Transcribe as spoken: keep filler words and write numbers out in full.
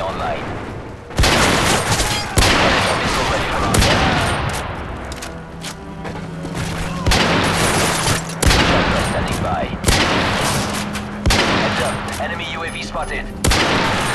online. Missile ready for launch. Standing by. Heads up, enemy U A V spotted.